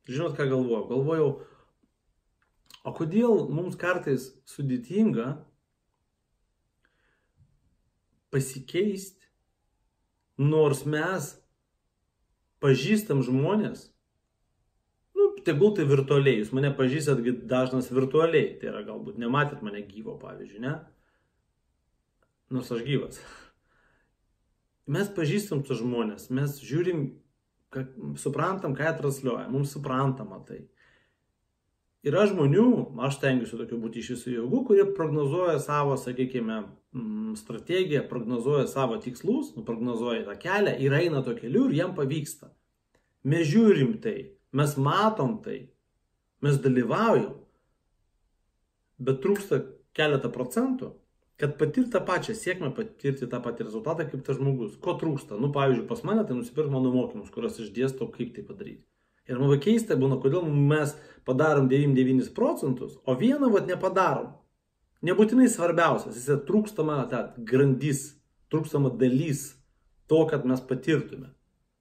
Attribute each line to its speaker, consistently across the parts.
Speaker 1: Žinot, ką galvojau? Galvojau, o kodėl mums kartais sudėtinga pasikeisti, nors mes pažįstam žmonės, tegul tai virtualiai, jūs mane pažįstat dažnas virtualiai, tai yra galbūt nematėt mane gyvo, pavyzdžiui, ne? Nors aš gyvas. Mes pažįstam tos žmonės, mes žiūrim, suprantam, ką jie transliuoja, mums suprantama tai. Yra žmonių, aš stengiuosi tokiu būti iš visų jėgų, kurie prognozuoja savo, sakykime, strategiją, prognozuoja savo tikslus, prognozuoja tą kelią ir eina to keliu ir jam pavyksta. Mes žiūrim tai, mes matom tai, mes dalyvaujam, bet trūksta keletą procentų, kad patirti tą pačią sėkmę, patirti tą patį rezultatą kaip tas žmogus. Ko trūksta? Pavyzdžiui, pas mane tai nusipirkti mano mokymus, kuriuos aš dėstau, kaip tai padaryti. Ir man keista būna, kodėl mes padarom 99 procentus, o vieną nepadarom. Nebūtinai svarbiausias, jis yra trūkstama ta grandis, trūkstama dalis to, kad mes patirtume.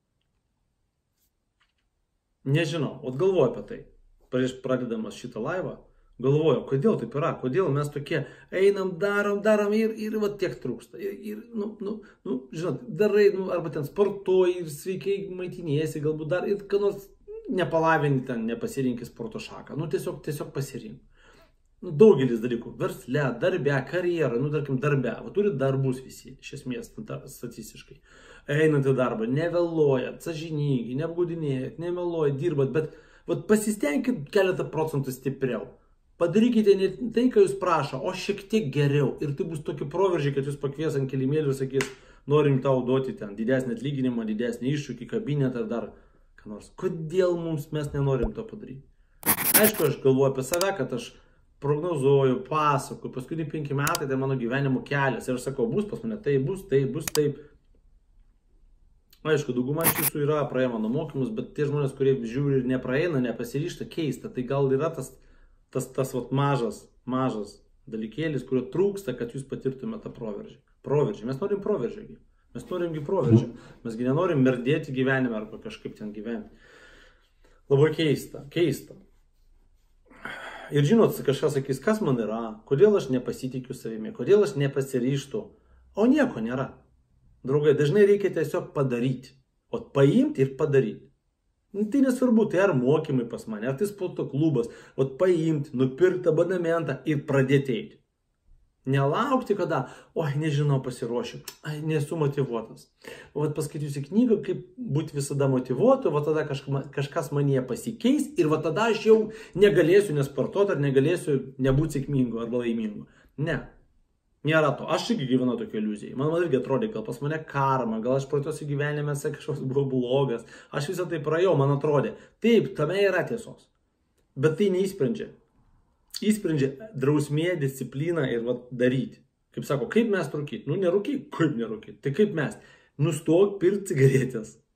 Speaker 1: Nežinau, galvoju apie tai. Prieš pradedamas šitą laivą, galvoju, kodėl taip yra, kodėl mes tokie einam, darom ir tiek trūksta. Žinot, darai, arba ten sportuoji ir sveikai maitiniesi, galbūt dar ir ką nors nepalavinti ten, nepasirinkti sporto šaką. Tiesiog pasirink. Daugelis dalykų, versle, darbe, karjerą, tarkim darbe, turi darbus visi, iš esmės, statistiškai. Einant į darbą, nevėluojat, sąžiningai, neapgaudinėjat, nemeluojat, dirbat, bet pasistengkit keletą procentų stipriau. Padarykite ne tai, ką jūs prašo, o šiek tiek geriau. Ir tai bus tokie proveržiai, kad jūs pakvies ant kilimėlių ir sakys, norim tau duoti ten didesnį atlyginimą, didesnį iššūkį, kabinetą ar dar ką nors. Kodėl mes nenorim to padaryti? Aišku, aš galvoju apie save, kad aš prognozuoju, pasakoju, paskutiniai 5 metai tai mano gyvenimo kelias. Ir aš sakau, bus pas mane tai, bus taip. Aišku, dauguma iš jūsų yra praėję mano mokymus, bet tie žmonės, kurie žiūri ir nepraeina, nepasiryšta, keista. Tai gal yra tas mažas dalykėlis, kurio trūksta, kad jūs patirtumėte tą proveržį. Mes norim proveržį. Mes norimgi proveržį. Mesgi nenorim merdėti gyvenime arba kažkaip ten gyventi. Labai keista. Ir žinot, kažkas sakys, kas man yra, kodėl aš nepasitikiu savimi, kodėl aš nepasiryštu, o nieko nėra. Draugai, dažnai reikia tiesiog padaryti, paimti ir padaryti. Tai nesvarbu, tai ar mokymai pas mane, ar tai sporto klubas, paimti, nupirkti abonementą ir pradėti eiti. Nelaukti, kada, nežinau, pasiruošiu, nesu motyvuotas. Paskaitysiu knygą, kaip būti visada motyvuotu, tada kažkas manyje pasikeis ir tada aš jau negalėsiu nesportuoti ar negalėsiu nebūti sėkmingu arba laimingu. Ne, nėra to. Aš irgi gyvenu tokią iliuziją. Man irgi atrodė, gal pas mane karma, gal aš praeitose gyvenime kažkoks buvo blogas. Aš visą tai praėjau, man atrodė. Taip, tame yra tiesos. Bet tai neįsprendžia. Įsprendžia drausmė, disciplina ir daryti. Kaip sako, kaip mes rūkyti? Nerūkyk, kaip nerūkyti? Tai kaip mes? Nustok pirkti cigaretės.